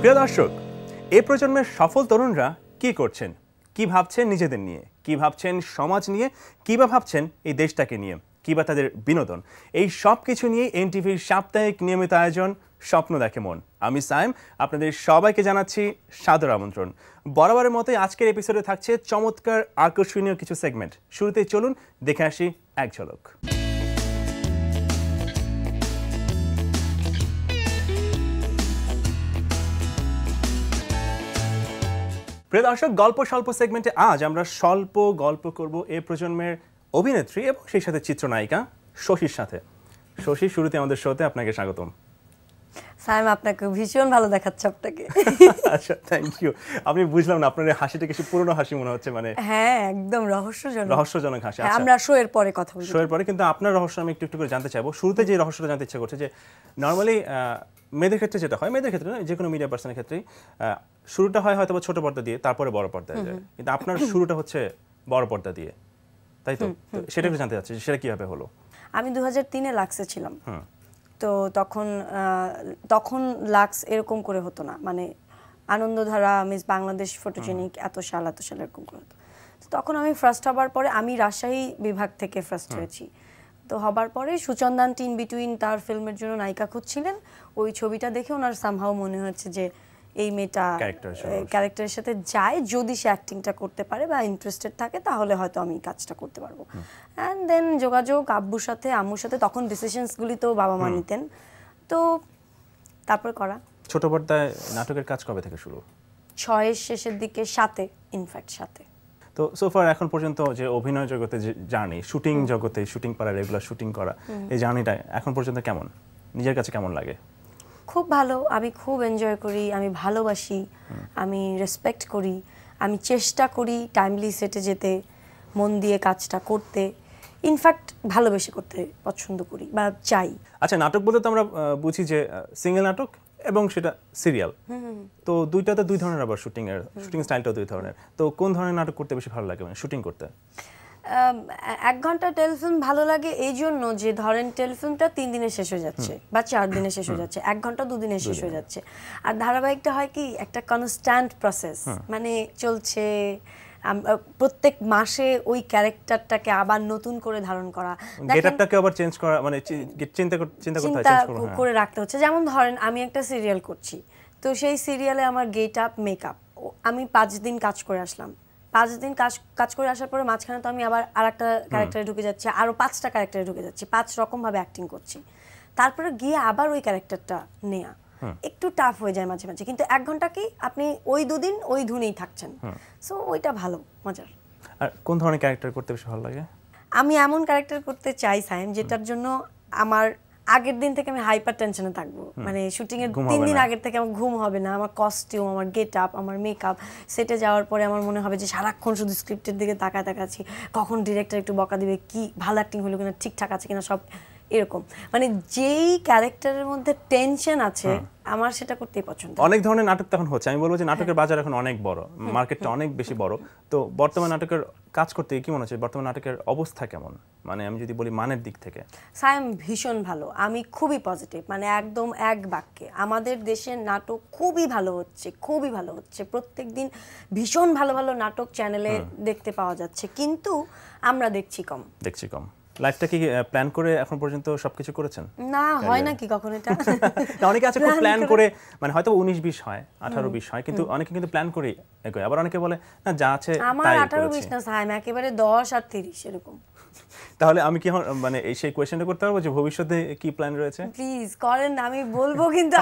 প্রিয় দর্শক, এই প্রজন্মের সফল তরুণরা কি করছেন, কি ভাবছেন নিজেদের নিয়ে, কি ভাবছেন সমাজ নিয়ে, কি বা ভাবছেন এই দেশটাকে নিয়ে, কি বা তাদের বিনোদন, এই সব কিছু নিয়ে এনটিভির সাপ্তাহিক নিয়মিত আয়োজন স্বপ্ন দেখে মন। আমি সাইম, আপনাদের সবাইকে জানাচ্ছি সাদর আমন্ত্রণ। বরাবরের মতোই আজকের এপিসোডে থাকছে চমৎকার আকর্ষণীয় কিছু সেগমেন্ট। শুরুতেই চলুন দেখে আসি এক ঝলক। প্রিয় দর্শক, গল্প স্বল্প সেগমেন্টে আজ আমরা স্বল্প গল্প করব এই প্রজন্মের অভিনেত্রী এবং সেই সাথে চিত্রনায়িকা শশীর সাথে। শশী, শুরুতে আমাদের শোতে আপনাকে স্বাগতম। সাইম, আপনাকে ভীষণ ভালো দেখাচ্ছে আপনাকে। আচ্ছা, থ্যাংক ইউ। আমি বুঝলাম না, আপনার হাসিটা কিছু পুরনো হাসি মনে হচ্ছে, মানে হ্যাঁ, একদম রহস্যজনক হাসি। আচ্ছা, আমরা শো এর পরে কথা বলবো। শো এর পরে, কিন্তু আপনার রহস্য আমি একটু একটু করে জানতে চাইবো। শুরুতে যে রহস্যটা জানতে ইচ্ছা করছে যে নরমালি মেয়েদের ক্ষেত্রে যেটা হয়, মেয়েদের ক্ষেত্রে না, যে কোনো মিডিয়া পার্সনের ক্ষেত্রেই শুরুটা হয় হয়তো ছোট পর্দা দিয়ে, তারপরে বড় পর্দায় যায়, কিন্তু আপনার শুরুটা হচ্ছে বড় পর্দা দিয়ে, তাই তো? সেটা একটু জানতে চাচ্ছি, সেটা কিভাবে হলো? আমি 2003-এ লাক্সে ছিলাম। তো তখন লাক্স এরকম করে হতো না, মানে আনন্দধারা, মিস বাংলাদেশ, ফটোজেনিক, এত সাল এরকম করে হতো। তো তখন আমি ফার্স্ট হবার পরে, আমি রাজশাহী বিভাগ থেকে ফার্স্ট হয়েছি। তো হবার পরে সুচন্দান টিন বিটুইন তার ফিল্মের জন্য নায়িকা খুঁজছিলেন। ওই ছবিটা দেখে ওনার সামহাও মনে হচ্ছে যে এই মেয়েটা ক্যারেক্টারের সাথে যায়, যদি সে অ্যাক্টিংটা করতে পারে বা ইন্টারেস্টেড থাকে তাহলে হয়তো আমি কাজটা করতে পারবো। অ্যান্ড দেন যোগাযোগ আব্বুর সাথে, আম্মুর সাথে, তখন ডিসিশনসগুলি তো বাবা মা নিতেন, তো তারপর করা। ছোট পর্দায় নাটকের কাজ কবে থেকে শুরু? 6-এর শেষের দিকে, 7-এ, ইনফ্যাক্ট 7-এ। তো সোফার এখন পর্যন্ত যে অভিনয় জগতে যে জার্নি, শুটিং জগতে শুটিং করা, রেগুলার শুটিং করা, এই জার্নিটা এখন পর্যন্ত কেমন, নিজের কাছে কেমন লাগে? খুব ভালো, আমি খুব এনজয় করি, আমি ভালোবাসি, আমি রেসপেক্ট করি, আমি চেষ্টা করি টাইমলি সেটে যেতে, মন দিয়ে কাজটা করতে, ইনফ্যাক্ট ভালোবেসে করতে পছন্দ করি বা চাই। আচ্ছা, নাটক বলতে তো আমরা বুঝি যে সিঙ্গেল নাটক এবং সেটা সিরিয়াল, তো দুইটাতে দুই ধরনের, আবার শুটিং স্টাইলটাও দুই ধরনের। তো কোন ধরনের নাটক করতে বেশি ভালো লাগে, মানে শুটিং করতে? 1 ঘন্টা টেলিফিল্ম ভালো লাগে এই জন্য যে ধরেন টেলিফিল্মটা 3 দিনে শেষ হয়ে যাচ্ছে বা 4 দিনে শেষ হয়ে যাচ্ছে, 1 ঘন্টা 2 দিনে শেষ হয়ে যাচ্ছে। আর ধারাবাহিকটা হয় কি, একটা কনস্ট্যান্ট প্রসেস, মানে চলছে, প্রত্যেক মাসে ওই ক্যারেক্টারটাকে আবার নতুন করে ধারণ করা, গেটআপটাকে আবার চেঞ্জ করা, মানে চিন্তা করে রাখতে হচ্ছে। যেমন ধরেন আমি একটা সিরিয়াল করছি, তো সেই সিরিয়ালে আমার গেটআপ, মেকআপ, আমি 5 দিন কাজ করে আসলাম। 5 দিন কাজ করে আসার পরে মাঝখানে তো আমি আবার আরেকটা ক্যারেক্টারে ঢুকে যাচ্ছি, আরো 5টা ক্যারেক্টারে ঢুকে যাচ্ছি, 5 রকম ভাবে অ্যাক্টিং করছি, তারপরে গিয়ে আবার ওই ক্যারেক্টারটা নেয়া একটু টাফ হয়ে যায় মাঝে মাঝে। কিন্তু 1 ঘন্টা কি আপনি ওই 2 দিন ওই ধুনেই থাকছেন, সো ওইটা ভালো, মজার। আর কোন ধরনের ক্যারেক্টার করতে বেশি ভালো লাগে? আমি এমন ক্যারেক্টার করতে চাই সাইম, যেটার জন্য আমার আগের দিন থেকে আমি হাইপার টেনশনে থাকবো, মানে শুটিং এর 3 দিন আগের থেকে আমার ঘুম হবে না, আমার কস্টিউম, আমার গেটআপ, আমার মেকআপ, সেটে যাওয়ার পরে আমার মনে হবে যে সারাক্ষণ শুধু স্ক্রিপ্টের দিকে তাকাচ্ছি, কখন ডিরেক্টর একটু বকা দিবে, কি ভালো অ্যাক্টিং হলো কিনা, ঠিকঠাক আছে কিনা, সব এরকম। মানে যেই ক্যারেক্টারের মধ্যে টেনশন আছে আমার সেটা করতেই পছন্দ। অনেক ধরনের নাটক তখন হচ্ছে, আমি বলবো যে নাটকের বাজার এখন অনেক বড়, মার্কেটটা অনেক বেশি বড়। তো বর্তমান নাটকের কাজ করতে কি মনে হচ্ছে, বর্তমান নাটকের অবস্থা কেমন, মানে আমি যদি বলি মানের দিক থেকে? সাইম, ভীষণ ভালো, আমি খুবই পজিটিভ, মানে একদম এক বাক্যে আমাদের দেশের নাটক খুবই ভালো হচ্ছে, খুবই ভালো হচ্ছে। প্রত্যেকদিন ভীষণ ভালো ভালো নাটক চ্যানেলে দেখতে পাওয়া যাচ্ছে, কিন্তু আমরা দেখছি কম। লাইফটা কি প্ল্যান করে এখন পর্যন্ত সবকিছু করেছেন? না, হয় না কি কখন এটা? অনেকে আছে খুব প্ল্যান করে, মানে হয়তো 19-20 হয়, 18-20 হয়, কিন্তু অনেকে কিন্তু প্ল্যান করে এগোয়, আবার অনেকে বলে না যা আছে তাই করেছি। আমার 18-20 না সাইম, একেবারে 10 আর 30 এরকম। তাহলে আমি কি মানে এই সেই কোয়েশ্চেনটা করতে পারবো যে ভবিষ্যতে কি প্ল্যান রয়েছে? প্লিজ করেন, আমি বলবো, কিন্তু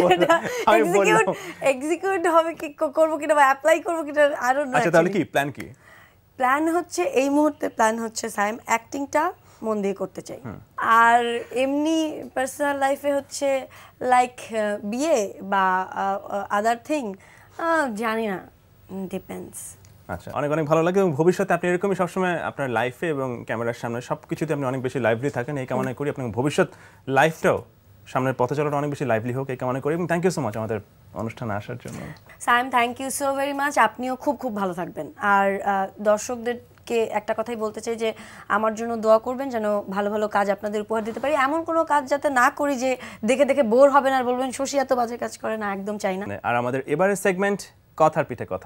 এক্সিকিউট হবে কি, করবো কিনা বা অ্যাপ্লাই করবো কিনা, আরো। আচ্ছা, তাহলে কি প্ল্যান হচ্ছে, এই মুহূর্তে প্ল্যান হচ্ছে সাইম, অ্যাক্টিংটা মন দিয়ে করতে চাই। আর এমনি পার্সোনাল লাইফে হচ্ছে লাইক বিয়ে বা আদার থিং, জানি না, ডিপেন্ডস। আচ্ছা, অনেক ভালো লাগে, এবং ভবিষ্যতে আপনি এরকমই সবসময় আপনার লাইফে এবং ক্যামেরার সামনে সবকিছুতে আপনি অনেক বেশি লাইভলি থাকেন, এই কামনা করি। আপনার ভবিষ্যৎ লাইফটাও, সামনের পথে চলাটা অনেক বেশি লাইভলি হোক, এই কামনা করি। এবং থ্যাংক ইউ সো মাচ আমাদের অনুষ্ঠানে আসার জন্য। Saim, thank you so very much. আপনিও খুব ভালো থাকবেন, আর দর্শকদের সবাইকে একটা কথাই বলতে চাই যে আমার জন্য দোয়া করবেন যেন ভালো ভালো কাজ আপনাদের উপহার দিতে পারি, এমন কোনো কাজ যাতে না করি যে দেখে দেখে বোর হবেন আর বলবেন শশী এত বাজে কাজ করে, না, একদম চাই না। আর আমাদের এবারের সেগমেন্ট কথার পিঠে কথা।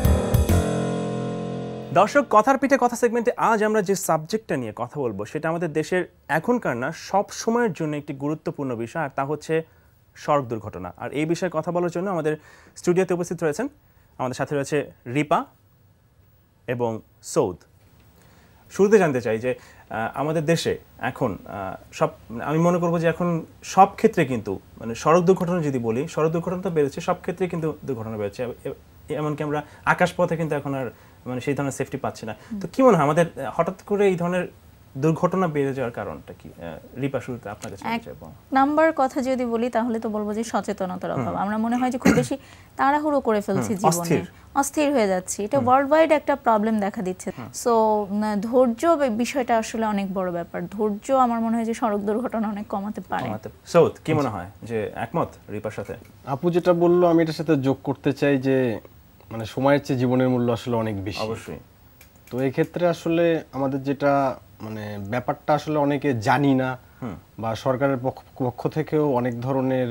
দর্শক, কথার পিঠে কথা সেগমেন্টে আজ আমরা যে সাবজেক্টটা নিয়ে কথা বলবো সেটা আমাদের দেশের এখনকার না সব সময়ের জন্য একটি গুরুত্বপূর্ণ বিষয়, আর তা হচ্ছে সড়ক দুর্ঘটনা। আর এই বিষয়ে কথা বলার জন্য আমাদের স্টুডিওতে উপস্থিত রয়েছেন, আমাদের সাথে রয়েছে রিপা এবং সৌদ। শুরুতে জানতে চাই যে আমাদের দেশে এখন সব, আমি মনে করবো যে এখন সব ক্ষেত্রে কিন্তু মানে সড়ক দুর্ঘটনা যদি বলি, সড়ক দুর্ঘটনা তো বেড়েছে, সব ক্ষেত্রে কিন্তু দুর্ঘটনা বেড়েছে। এমনকি আমরা আকাশপথে কিন্তু এখন আর মানে সেই ধরনের সেফটি পাচ্ছি না। তো কি মনে হয় আমাদের হঠাৎ করে এই ধরনের দুর্ঘটনা বেড়ে যাওয়ার কারণটা কি? রিপা, শুরুতে আপনার কাছে জানতে চাইবো। নাম্বার কথা যদি বলি তাহলে তো বলবো যে সচেতনতার অভাব। আমরা মনে হয় যে খুব বেশি তাড়াহুড়ো করে ফেলছি জীবনে, অস্থির হয়ে যাচ্ছি। এটা ওয়ার্ল্ড ওয়াইড একটা প্রবলেম দেখা দিচ্ছে। সো ধৈর্য বিষয়টা আসলে অনেক বড় ব্যাপার। ধৈর্য আমার মনে হয় যে সড়ক দুর্ঘটনা অনেক কমাতে পারে। সৌদ, কি মনে হয়, যে একমত রিপার সাথে? আপু যেটা বললো আমি এটার সাথে যোগ করতে চাই যে মানে সময়ের চেয়ে জীবনের মূল্য আসলে অনেক বেশি। অবশ্যই। তো এই ক্ষেত্রে আসলে আমাদের যেটা মানে ব্যাপারটা আসলে অনেকে জানি না, বা সরকারের পক্ষ থেকেও অনেক ধরনের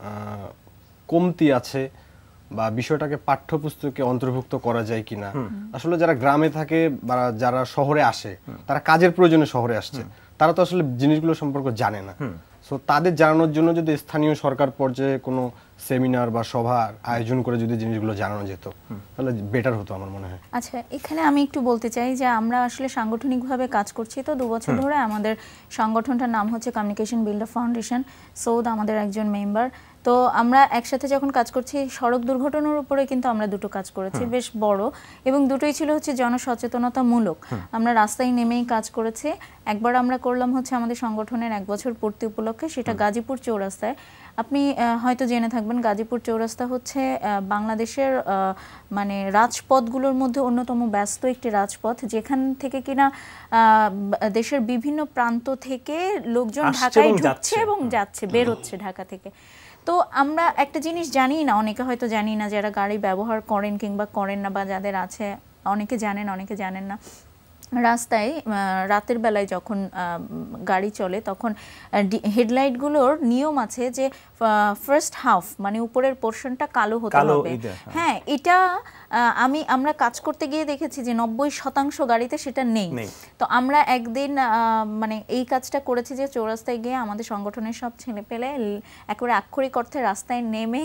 কমতি আছে, বা বিষয়টাকে পাঠ্যপুস্তকে অন্তর্ভুক্ত করা যায় কিনা। আসলে যারা গ্রামে থাকে বা যারা শহরে আসে, তারা কাজের প্রয়োজনে শহরে আসছে, তারা তো আসলে জিনিসগুলো সম্পর্কে জানে না। সো তাদের জানানোর জন্য যদি স্থানীয় সরকার পর্যায়ে কোনো সেমিনার বা সভার আয়োজন করে যদি জিনিসগুলো জানানো যেত তাহলে বেটার হতো আমার মনে হয়। আচ্ছা, এখানে আমি একটু বলতে চাই যে আমরা আসলে সাংগঠনিকভাবে কাজ করছি তো 2 বছর ধরে। আমাদের সংগঠনটার নাম হচ্ছে কমিউনিকেশন বিল্ডার ফাউন্ডেশন। সৌদ আমাদের একজন মেম্বার। তো আমরা একসাথে যখন কাজ করছি সড়ক দুর্ঘটনার উপরে কিন্তু আমরা দুটো কাজ করেছি বেশ বড়, এবং দুটোই ছিল হচ্ছে জনসচেতনতামূলক। আমরা রাস্তায় নেমেই কাজ করেছি। একবার আমরা করলাম হচ্ছে আমাদের সংগঠনের 1 বছর পূর্তি উপলক্ষে, সেটা গাজীপুর চৌরাস্তায়। আপনি হয়তো জেনে থাকবেন গাজীপুর চৌরাস্তা হচ্ছে বাংলাদেশের মানে রাজপথগুলোর মধ্যে অন্যতম ব্যস্ত একটি রাজপথ, যেখান থেকে কিনা দেশের বিভিন্ন প্রান্ত থেকে লোকজন ঢাকায় ঢুকছে এবং যাচ্ছে, বের হচ্ছে ঢাকা থেকে। তো আমরা একটা জিনিস জানি না, অনেকে হয়তো জানি না, যারা গাড়ি ব্যবহার করেন কিংবা করেন না, বা যাদের আছে, অনেকে জানেন অনেকে জানেন না, রাস্তায় রাতের বেলায় যখন গাড়ি চলে তখন হেডলাইটগুলোর নিয়ম আছে যে ফার্স্ট হাফ মানে উপরের পোর্শনটা কালো হতে হবে। হ্যাঁ, এটা আমরা কাজ করতে গিয়ে দেখেছি যে 90% গাড়িতে সেটা নেই। তো আমরা একদিন মানে এই কাজটা করেছি যে চৌরাস্তায় গিয়ে আমাদের সংগঠনের সব ছেলে পেলে একেবারে আক্ষরিক অর্থে রাস্তায় নেমে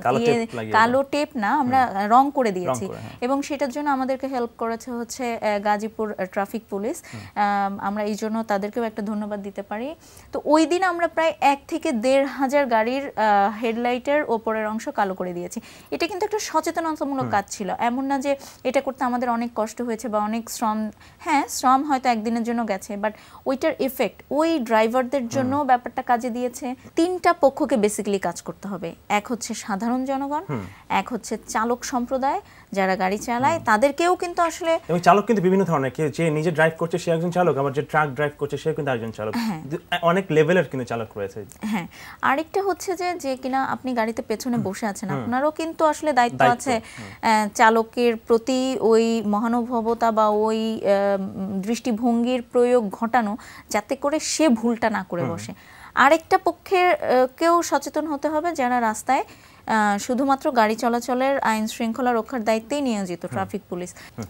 কালো টেপ না, আমরা রং করে দিয়েছি, এবং সেটার জন্য আমাদেরকে হেল্প করেছে হচ্ছে গাজীপুর ট্রাফিক পুলিশ। আমরা এই জন্য তাদেরকেও একটা ধন্যবাদ দিতে পারি। তো ওই দিন আমরা প্রায় 1 থেকে 1,500 গাড়ির হেডলাইটের ওপরের অংশ কালো করে দিয়েছি। এটা কিন্তু একটা সচেতনতামূলক কাজ ছিল, এমন না যে এটা করতে আমাদের অনেক কষ্ট হয়েছে বা অনেক শ্রম। হ্যাঁ, শ্রম হয়তো একদিনের জন্য গেছে, বাট ওইটার এফেক্ট ওই ড্রাইভারদের জন্য ব্যাপারটা কাজে দিয়েছে। 3টা পক্ষকে বেসিক্যালি কাজ করতে হবে। এক হচ্ছে সাধারণ জনগণ, এক হচ্ছে চালক সম্প্রদায় যারা গাড়ি চালায়, তাদেরকেও কিন্তু আসলে, এবং চালক কিন্তু বিভিন্ন ধরনের, কেউ যে নিজে ড্রাইভ করছে সে একজন চালক, আবার যে ট্রাক ড্রাইভ করছে সে কিন্তু একজন চালক, অনেক লেভেলের কিন্তু চালক রয়েছে। হ্যাঁ, আরেকটা হচ্ছে যে কিনা আপনি গাড়িতে পেছনে বসে আছেন, আপনারও কিন্তু আসলে দায়িত্ব আছে চালকের প্রতি ওই মহানুভবতা বা ওই দৃষ্টিভঙ্গির প্রয়োগ ঘটানো, যাতে করে সে ভুলটা না করে বসে। আরেকটা পক্ষের কেউ সচেতন হতে হবে যারা রাস্তায় শুধুমাত্র গাড়ি চলাচলের আইন শৃঙ্খলা রক্ষার দায়িত্বেই নিয়োজিত, ট্রাফিক পুলিশ।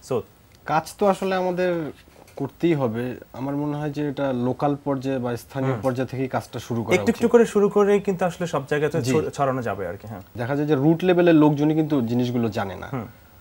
কাজ তো আসলে আমাদের করতেই হবে। আমার মনে হয় যে এটা লোকাল পর্যায়ে বা স্থানীয় পর্যায়ে থেকেই কাজটা শুরু করা উচিত। একটু করে শুরু করে কিন্তু আসলে সব জায়গাতে ছড়ানো যাবে আর কি। হ্যাঁ, দেখা যায় যে রুট লেভেলের লোকজনই কিন্তু জিনিসগুলো জানে না।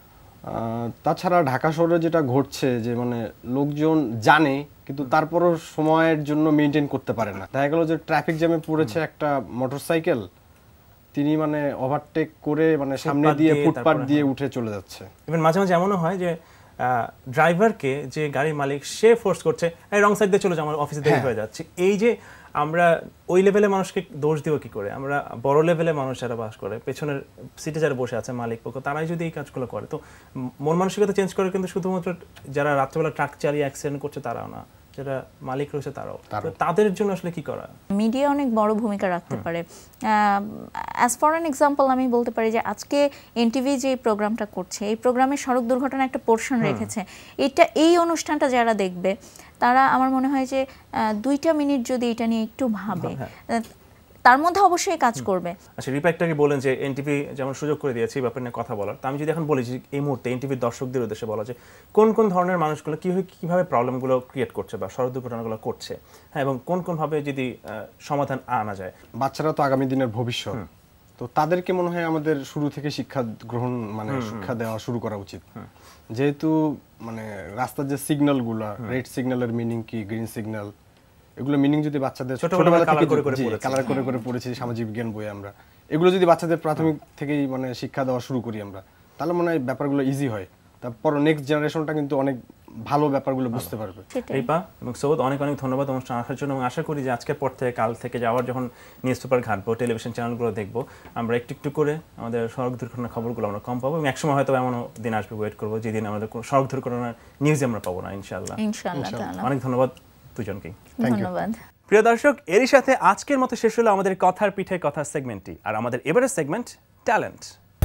তাছাড়া ঢাকা শহরে যেটা ঘটছে যে মানে লোকজন জানে কিন্তু তারপরও সময়ের জন্য মেইনটেইন করতে পারে না। দেখা গেল যে ট্রাফিক জ্যামে পড়েছে একটা মোটরসাইকেল, তিনি মানে ওভারটেক করে মানে সামনে দিয়ে ফুটপাত দিয়ে উঠে চলে যাচ্ছে। ইভেন মাঝে মাঝে এমনও হয় যে ড্রাইভারকে যে গাড়ির মালিক সে ফোর্স করছে, এই রং সাইড দিয়ে চলে যাও, আমার অফিসে দেরি হয়ে যাচ্ছে। এই যে আমরা ওই লেভেলে মানুষকে দোষ দিব কি করে? আমরা বড় লেভেলে মানুষ যারা বাস করে, পেছনের সিটে যারা বসে আছে মালিক পক্ষ, তারাই যদি এই কাজগুলো করে, তো মন মানসিকতা চেঞ্জ করে কিন্তু শুধুমাত্র যারা রাত্রেবেলা ট্রাক চালিয়ে অ্যাক্সিডেন্ট করছে তারাও না, যারা মালিক রয়েছে তারাও, তাদের জন্য আসলে কি করা? মিডিয়া অনেক বড় ভূমিকা রাখতে পারে। অ্যাজ ফর অ্যান এক্সাম্পল আমি বলতে পারি যে আজকে এনটিভি যে প্রোগ্রামটা করছে, এই প্রোগ্রামে সড়ক দুর্ঘটনা একটা পোর্শন রেখেছে। এই অনুষ্ঠানটা যারা দেখবে তারা আমার মনে হয় যে 2টা মিনিট যদি এটা নিয়ে একটু ভাবে, তার মধ্যে অবশ্যই কাজ করবে। আচ্ছা, রিপ্যাক্টটাকে বলেন যে এনটিভি যেমন সুযোগ করে দিয়েছে এই ব্যাপারে নিয়ে কথা বলার, তা আমি যদি এখন বলি যে এই মুহূর্তে এনটিভির দর্শকদের উদ্দেশ্যে বলা যে কোন কোন ধরনের মানুষগুলো কিভাবে প্রবলেমগুলো ক্রিয়েট করছে বা সড়ক দুর্ঘটনাগুলো করছে, হ্যাঁ, এবং কোন কোন ভাবে যদি সমাধান আনা যায়। বাচ্চারা তো আগামী দিনের ভবিষ্যৎ, তো তাদেরকে মনে হয় আমাদের শুরু থেকে শিক্ষা গ্রহণ মানে শিক্ষা দেওয়া শুরু করা উচিত। যেহেতু মানে রাস্তার যে সিগন্যালগুলো, রেড সিগন্যালের মিনিং কি, গ্রিন সিগন্যাল, এগুলো মিনিং যদি বাচ্চাদের ছোটবেলা থেকে কালার করে করে পড়েছি সামাজিক বিজ্ঞান বইয়ে আমরা, এগুলো যদি বাচ্চাদের প্রাথমিক থেকেই মানে শিক্ষা দেওয়া শুরু করি আমরা, তাহলে মনে হয় ব্যাপারগুলো ইজি হয়। তারপর নেক্সট জেনারেশনটা কিন্তু অনেক ভালো ব্যাপারগুলো বুঝতে পারবে। রিপা এবং সৌদ, অনেক অনেক ধন্যবাদ অনুষ্ঠান আসার জন্য, এবং আশা করি যে আজকের পর থেকে কাল থেকে যাওয়ার যখন নিউজ পেপার ঘাটবো, টেলিভিশন চ্যানেলগুলো দেখবো, আমরা একটু একটু করে আমাদের সড়ক দুর্ঘটনার খবরগুলো আমরা কম পাবো, এবং একসময় হয়তো এমনও দিন আসবে, ওয়েট করবো যেদিন আমাদের কোনো সড়ক দুর্ঘটনার নিউজ আমরা পাবো না, ইনশাআল্লাহ। অনেক ধন্যবাদ দুজনকেই। ধন্যবাদ। প্রিয় দর্শক, এরই সাথে আজকের মতো শেষ হলো আমাদের কথার পিঠে কথা সেগমেন্টটি, আর আমাদের এবারের সেগমেন্ট ট্যালেন্ট।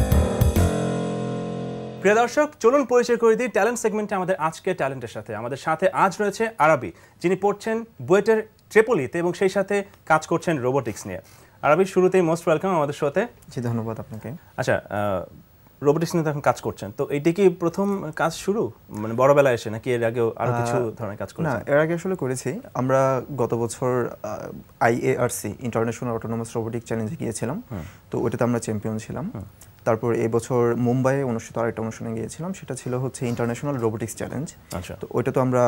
প্রিয় দর্শক, চলুন পরিচয় করে দিই ট্যালেন্ট সেগমেন্টে আমাদের আজকে ট্যালেন্টের সাথে। আমাদের সাথে আজ রয়েছে আরবি, যিনি পড়ছেন বুয়েটের ট্রিপলিতে এবং সেই সাথে কাজ করছেন রোবোটিক্স নিয়ে। আরবি, শুরুতেই মোস্ট ওয়েলকাম আমাদের সাথে। জি, ধন্যবাদ আপনাকে। আচ্ছা, রোবোটিক্স নিয়ে এখন কাজ করছেন, তো এইটা কি প্রথম কাজ শুরু, মানে বড়বেলায় এসে, নাকি এর আগেও আরো কিছু ধরনের কাজ করেছেন? না, এর আগে আসলে করেছি। আমরা গত বছর IARC ইন্টারন্যাশনাল অটোনোমাস রোবোটিক চ্যালেঞ্জে গিয়েছিলাম, তো ওটাতে আমরা চ্যাম্পিয়ন ছিলাম। তারপর এই বছর মুম্বাইয়ে অনুষ্ঠিত আরেকটা অনুষ্ঠানে গিয়েছিলাম, সেটা ছিল হচ্ছে ইন্টারন্যাশনাল রোবোটিক্স চ্যালেঞ্জ। তো ওইটা তো আমরা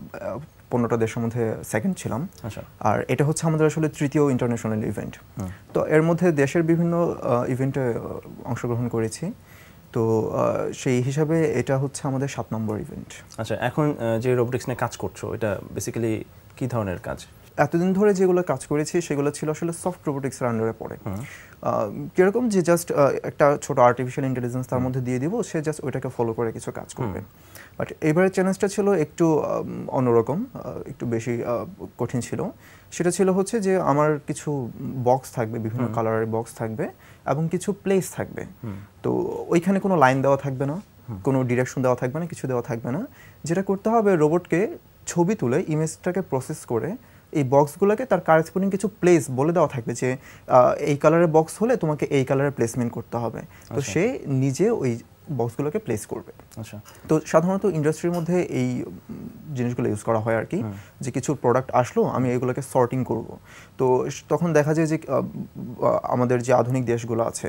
15টা দেশের মধ্যে সেকেন্ড ছিলাম। আর এটা হচ্ছে আমাদের আসলে তৃতীয় ইন্টারন্যাশনাল ইভেন্ট। তো এর মধ্যে দেশের বিভিন্ন ইভেন্টে অংশগ্রহণ করেছি, তো সেই হিসাবে এটা হচ্ছে আমাদের 7 নম্বর ইভেন্ট। আচ্ছা, এখন যে রোবোটিক্স নিয়ে কাজ করছো, এটা বেসিক্যালি কি ধরনের কাজ? এতদিন ধরে যেগুলো কাজ করেছি সেগুলো ছিল আসলে সফট রোবোটিক্সের আন্ডারে পড়ে। কিরকম যে জাস্ট একটা ছোট আর্টিফিশিয়াল ইন্টেলিজেন্স তার মধ্যে দিয়ে দিব, সে জাস্ট ওইটাকে ফলো করে কিছু কাজ করবে। বাট এবারের চ্যালেঞ্জটা ছিল একটু অন্যরকম, একটু বেশি কঠিন ছিল। সেটা ছিল হচ্ছে যে আমার কিছু বক্স থাকবে, বিভিন্ন কালারের বক্স থাকবে এবং কিছু প্লেস থাকবে। তো ওইখানে কোনো লাইন দেওয়া থাকবে না, কোনো ডিরেকশন দেওয়া থাকবে না, কিছু দেওয়া থাকবে না। যেটা করতে হবে, রোবটকে ছবি তুলে ইমেজটাকে প্রসেস করে এই বক্সগুলোকে তার কারেসপন্ডিং কিছু প্লেস বলে দেওয়া থাকবে যে এই কালারের বক্স হলে তোমাকে এই কালারের প্লেসমেন্ট করতে হবে। তো সে নিজে ওই বক্সগুলোকে প্লেস করবে। আচ্ছা, তো সাধারণত ইন্ডাস্ট্রির মধ্যে এই জিনিসগুলো ইউজ করা হয় আর কি, যে কিছু প্রোডাক্ট আসলো, আমি এগুলোকে সর্টিং করব। তো তখন দেখা যায় যে আমাদের যে আধুনিক দেশগুলো আছে,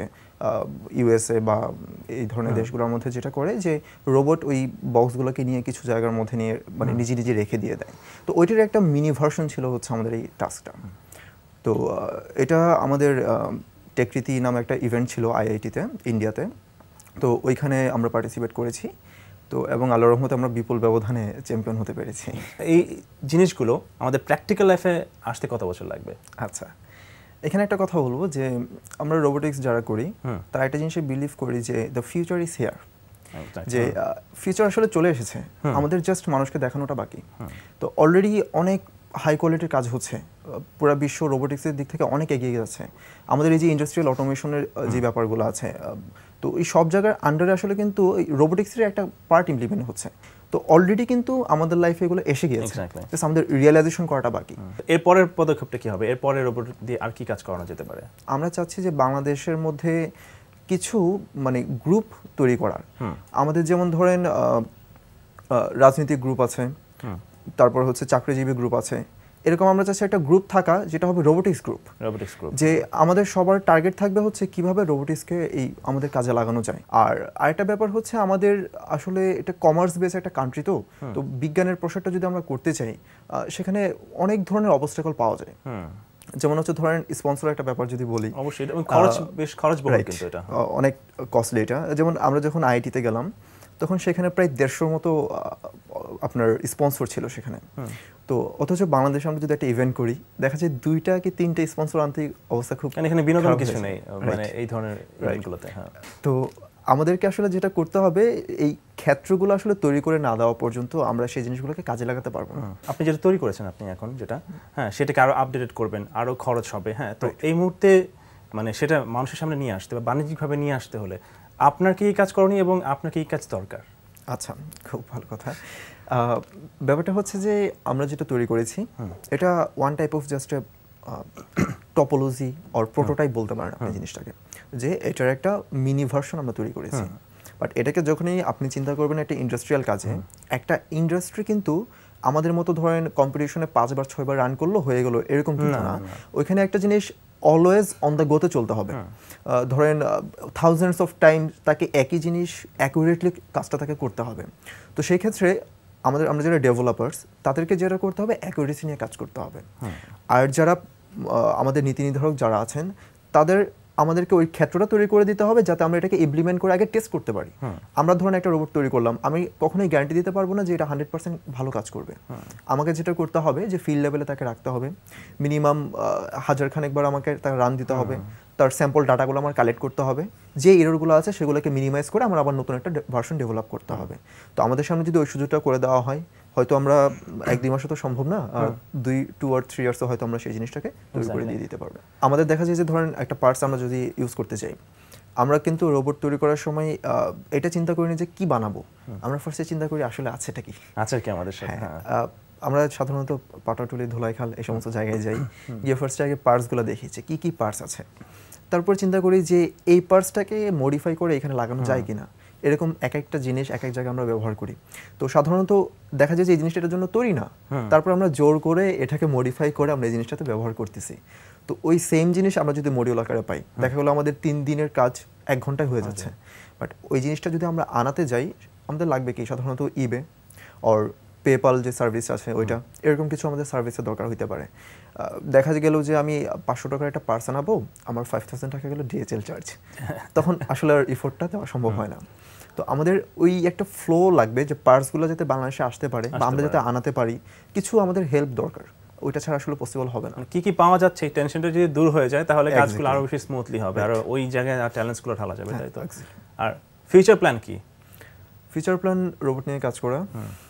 USA বা এই ধরনের দেশগুলোর মধ্যে যেটা করে যে রোবট ওই বক্সগুলোকে নিয়ে কিছু জায়গার মধ্যে নিয়ে মানে নিজে নিজে রেখে দিয়ে দেয়। তো ওইটার একটা মিনি ভার্সন ছিল হচ্ছে আমাদের এই টাস্কটা। তো এটা আমাদের টেকরিতি নামে একটা ইভেন্ট ছিল IIT-তে, ইন্ডিয়াতে। তো ওইখানে আমরা পার্টিসিপেট করেছি, তো এবং আল্লাহর রহমতে আমরা বিপুল ব্যবধানে চ্যাম্পিয়ন হতে পেরেছি। এই জিনিসগুলো আমাদের প্র্যাকটিক্যাল লাইফে আসতে কত বছর লাগবে? আচ্ছা, এখানে একটা কথা বলবো যে আমরা রোবোটিক্স যারা করি তারা একটা জিনিসে বিলিভ করি যে দ্য ফিউচার ইজ হিয়ার, যে ফিউচার আসলে চলে এসেছে, আমাদের জাস্ট মানুষকে দেখানোটা বাকি। তো অলরেডি অনেক হাই কোয়ালিটির কাজ হচ্ছে, পুরো বিশ্ব রোবোটিক্সের দিক থেকে অনেক এগিয়ে যাচ্ছে। আমাদের এই যে ইন্ডাস্ট্রিয়াল অটোমেশনের যে ব্যাপারগুলো আছে, তো এই সব জায়গার আন্ডারে আসলে কিন্তু রোবোটিক্সের একটা পার্ট ইমপ্লিমেন্ট হচ্ছে। তো অলরেডি কিন্তু আমাদের লাইফে এগুলো এসে গিয়েছে, জাস্ট আমাদের রিয়েলাইজেশন করাটা বাকি। এর পরের পদক্ষেপটা কি হবে? এর পরে রোবট দিয়ে আর কি কাজ করানো যেতে পারে? আমরা চাচ্ছি যে বাংলাদেশের মধ্যে কিছু মানে গ্রুপ তৈরি করার। আমাদের যেমন ধরেন রাজনৈতিক গ্রুপ আছে, তারপর হচ্ছে চাকরিজীবী গ্রুপ আছে, এরকম আমরা চাচ্ছি একটা গ্রুপ থাকা যেটা হবে রোবোটিক্স গ্রুপ। যে আমাদের সবার টার্গেট থাকবে হচ্ছে কিভাবে রোবোটিক্সকে এই আমাদের কাজে লাগানো যায়। আর আরেকটা ব্যাপার হচ্ছে আমাদের আসলে এটা কমার্স বেস একটা কান্ট্রি, তো তো বিজ্ঞানের প্রসারটা যদি আমরা করতে চাই, সেখানে অনেক ধরনের অবস্টাকল পাওয়া যায়। যেমন হচ্ছে ধরেন স্পন্সর একটা ব্যাপার যদি বলি, অবশ্যই খরচ বেশ খরচবহুল, কিন্তু এটা অনেক কস্টলি। এটা যেমন আমরা যখন IIT-তে গেলাম তখন সেখানে প্রায় 150 মতো আপনার স্পন্সর ছিল সেখানে। তো অথচ বাংলাদেশে আমরা যদি একটা ইভেন্ট করি, দেখা যায় 2টা কি 3টা স্পন্সর আনতে অবস্থা খুব, এখানে বিনোদন কিছু নেই মানে এই ধরনের ইভেন্টগুলোতে। হ্যাঁ, তো আমাদেরকে আসলে যেটা করতে হবে এই ক্ষেত্রগুলো আসলে তৈরি করে না দেওয়া পর্যন্ত আমরা সেই জিনিসগুলোকে কাজে লাগাতে পারবো না। আপনি যেটা তৈরি করেছেন আপনি এখন যেটা হ্যাঁ সেটাকে আরো আপডেটেড করবেন, আরো খরচ হবে, হ্যাঁ তো এই মুহূর্তে মানে সেটা মানুষের সামনে নিয়ে আসতে বা বাণিজ্যিকভাবে নিয়ে আসতে হলে আপনার কি কাজ করণীয় এবং আপনার কি কাজ দরকার? আচ্ছা, খুব ভালো কথা। ব্যাপারটা হচ্ছে যে আমরা যেটা তৈরি করেছি এটা one type of just topology or prototype বলতে পারেন আপনি জিনিসটাকে, যে এটার একটা মিনি ভার্সন আমরা তৈরি করেছি। বাট এটাকে যখনই আপনি চিন্তা করবেন একটা ইন্ডাস্ট্রিয়াল কাজে, একটা ইন্ডাস্ট্রি কিন্তু আমাদের মতো ধরেন কম্পিটিশনে 5 বার 6 বার রান করলো হয়ে গেল এরকম কিন্তু না। ওইখানে একটা জিনিস অলওয়েজ অন দ্য গোতে চলতে হবে। ধরেন থাউজেন্ডস অফ টাইম তাকে একই জিনিস অ্যাকুরেটলি কাজটা তাকে করতে হবে। তো সেই ক্ষেত্রে আমরা যারা ডেভেলপার্স তাদেরকে যেটা করতে হবে অ্যাকুরেসি নিয়ে কাজ করতে হবে। আর যারা আমাদের নীতি নির্ধারক যারা আছেন আমাদেরকে ওই ক্ষেত্রটা তৈরি করে দিতে হবে যাতে আমরা এটাকে ইমপ্লিমেন্ট করে আগে টেস্ট করতে পারি। আমরা ধরুন একটা রোবট তৈরি করলাম, আমি কখনোই গ্যারান্টি দিতে পারবো না যে এটা 100% ভালো কাজ করবে। আমাকে যেটা করতে হবে যে ফিল্ড লেভেলে তাকে রাখতে হবে, মিনিমাম 1000 খানেকবার আমাকে তাকে রান দিতে হবে, তার স্যাম্পল ডাটাগুলো আমার কালেক্ট করতে হবে, যে এররগুলো আছে সেগুলোকে মিনিমাইজ করে আমরা আবার নতুন একটা ভার্সন ডেভেলপ করতে হবে। তো আমাদের সামনে যদি ওই সুযোগটা করে দেওয়া হয়, হয়তো আমরা 1-2 মাসে তো সম্ভব না, 2 or 3 ইয়ার্সে হয়তো আমরা সেই জিনিসটাকে তৈরি করে দিয়ে দিতে পারবো। আমাদের দেখা যায় যে ধরেন একটা পার্টস আমরা যদি ইউজ করতে চাই, আমরা কিন্তু রোবট তৈরি করার সময় এটা চিন্তা করি না যে কি বানাবো, আমরা ফার্স্টে চিন্তা করি আসলে আছেটা কি আছে কি আমাদের সাথে। আমরা সাধারণত পাটাটুলি, ধোলাইখাল এই সমস্ত জায়গায় যাই, গিয়ে ফার্স্টে আগে পার্টসগুলো দেখি যে কি পার্টস আছে, তারপর চিন্তা করি যে এই পার্টসটাকে মডিফাই করে এখানে লাগানো যায় কিনা। এরকম এক একটা জিনিস এক এক জায়গায় আমরা ব্যবহার করি। তো সাধারণত দেখা যায় যে এই জিনিসটা এটার জন্য তৈরি না, তারপর আমরা জোর করে এটাকে মডিফাই করে আমরা এই জিনিসটাতে ব্যবহার করতেছি। তো ওই সেম জিনিস আমরা যদি মডিউল আকারে পাই, দেখা গেলো আমাদের 3 দিনের কাজ 1 ঘন্টায় হয়ে যাচ্ছে। বাট ওই জিনিসটা যদি আমরা আনাতে যাই, আমাদের লাগবে কি সাধারণত ইবে অর পেপাল যে সার্ভিস আছে ওইটা, এরকম কিছু আমাদের সার্ভিসের দরকার হইতে পারে। দেখা গেল যে আমি 500 টাকার একটা পার্স আনাবো, আমার 5000 টাকা গেল ডিএচএল চার্জ, তখন আসলে আর এফোর্টটা দেওয়া সম্ভব হয় না। তো আমাদের ওই একটা ফ্লো লাগবে যে পার্টসগুলো যাতে বাংলাদেশে আসতে পারে বা আমরা যাতে আনাতে পারি, কিছু আমাদের হেল্প দরকার, ওইটা ছাড়া আসলে পসিবল হবে না। কি পাওয়া যাচ্ছে এই টেনশনটা যদি দূর হয়ে যায় তাহলে কাজগুলো আরো বেশি স্মুথলি হবে, আর ওই জায়গায় ট্যালেন্টসগুলো ঢালা যাবে, তাই তো? আর ফিউচার প্ল্যান কি? ফিউচার প্ল্যান রোবট নিয়ে কাজ করা,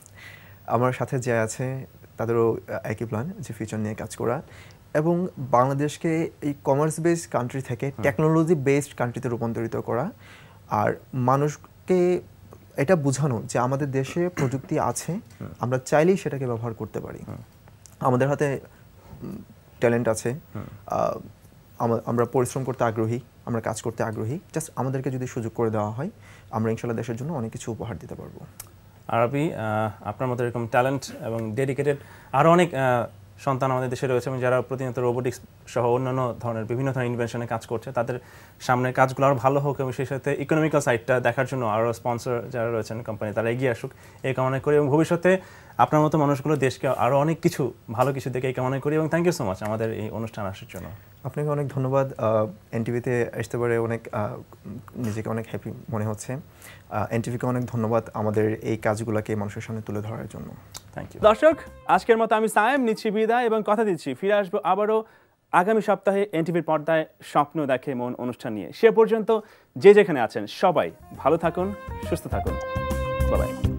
আমার সাথে যে আছে তাদেরও একই প্ল্যান যে ফিউচার নিয়ে কাজ করা, এবং বাংলাদেশকে এই কমার্স বেসড কান্ট্রি থেকে টেকনোলজি বেসড কান্ট্রিতে রূপান্তরিত করা, আর মানুষকে এটা বোঝানো যে আমাদের দেশে প্রযুক্তি আছে, আমরা চাইলেই সেটাকে ব্যবহার করতে পারি, আমাদের হাতে ট্যালেন্ট আছে, আমরা পরিশ্রম করতে আগ্রহী, আমরা কাজ করতে আগ্রহী, জাস্ট আমাদেরকে যদি সুযোগ করে দেওয়া হয় আমরা ইনশাআল্লাহ দেশের জন্য অনেক কিছু উপহার দিতে পারবো। আরবি, আপনার মতো এরকম ট্যালেন্ট এবং ডেডিকেটেড আরও অনেক সন্তান আমাদের দেশে রয়েছে এবং যারা প্রতিনিয়ত রোবোটিক্স সহ অন্যান্য ধরনের বিভিন্ন ধরনের ইনভেনশনে কাজ করছে, তাদের সামনের কাজগুলো আরও ভালো হোক এবং সেই সাথে ইকোনমিক্যাল সাইডটা দেখার জন্য আরও স্পন্সর যারা রয়েছেন কোম্পানি তারা এগিয়ে আসুক এই কামনা করি, এবং ভবিষ্যতে আপনার মতো মানুষগুলো দেশকে আরও অনেক কিছু ভালো কিছু দেখে এই কামনা করি, এবং থ্যাংক ইউ সো মাচ আমাদের এই অনুষ্ঠান আসার জন্য। আপনাকে অনেক ধন্যবাদ। এনটিভিতে আসতে পারে অনেক নিজেকে অনেক হ্যাপি মনে হচ্ছে। এনটিভিকে অনেক ধন্যবাদ আমাদের এই কাজগুলোকে মানুষের সামনে তুলে ধরার জন্য। Thank you. দর্শক, আজকের মতো আমি সায়েম নিচ্ছি বিদায় এবং কথা দিচ্ছি ফিরে আসবো আবারও আগামী সপ্তাহে এনটিভির পর্দায় স্বপ্ন দেখে মন অনুষ্ঠান নিয়ে। সে পর্যন্ত যে যেখানে আছেন সবাই ভালো থাকুন, সুস্থ থাকুন। Bye by.